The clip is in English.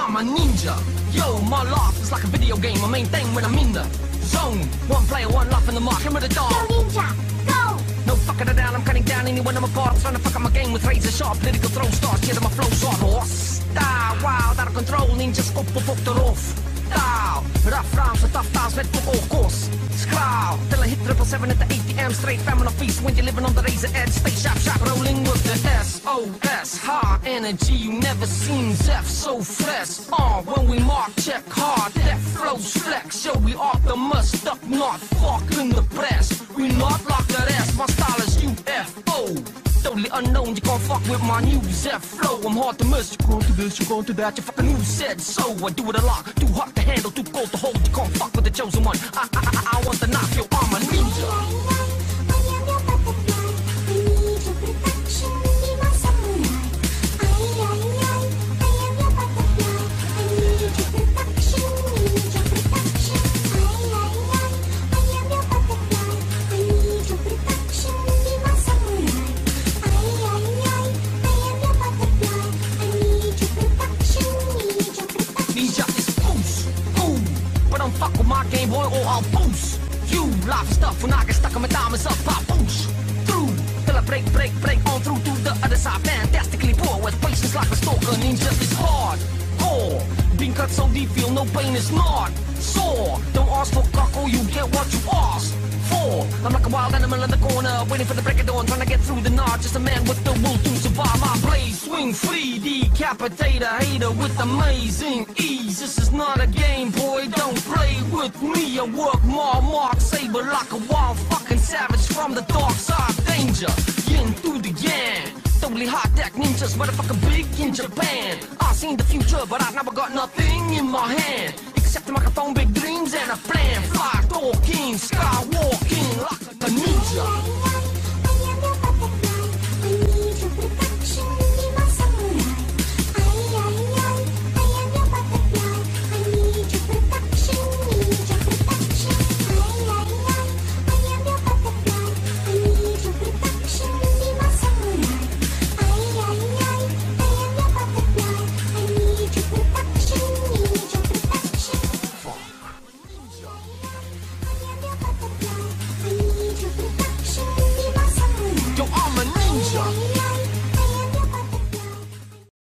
I'm a ninja. Yo, my life is like a video game. My main thing when I'm in the zone. One player, one life in the mark. Remember the dog. Go ninja, go! No fucking around, I'm cutting down anyone I'm apart. Trying to fuck up my game with razor sharp political throw stars. Cheering my flows on horse. Style, wild, out of control. Ninja skop op erop. Style, rough rounds with tough styles met voor oorkost. Skraal, till I hit 777 at the ATM. Straight famine on feast when you're living on the razor edge. Stay sharp, sharp, rolling with the SOS. High energy, you never seen Zeph so fresh. When we mark, check hard, that flows flex. Yo, we optimus, stuck, not fucking the press. We not like the rest, my style is UFO. Totally unknown, you can't fuck with my new Zeph flow. I'm hard to miss, you're going to this, you're going to that. You fucking knew said so. I do it a lot, too hot to handle, too cold to hold. You can't fuck with the chosen one. I want the knife, yo, I'm a ninja. Don't fuck with my Game Boy or I'll boost you. Live stuff when I get stuck on my diamonds up, I boost through till I break on through to the other side. Fantastically poor with patience like a stalker. Ninja is hard, core. Being cut so deep, feel no pain is not sore. Don't ask for cockle, you get what you ask for. I'm like a wild animal in the corner, waiting for the break of dawn, trying to get through the night. Just a man with the will to survive. My blade swing free, decapitate a hater with amazing ease. This is not a game, boy, don't play with me. I work my mark, saber like a wild fucking savage from the dark side. Danger, yin through the yang. Totally hot deck ninjas, motherfucker big in Japan. I seen the future, but I never got nothing in my hand. Except the microphone, big dreams and a plan. Fly talking, skywalking like a ninja.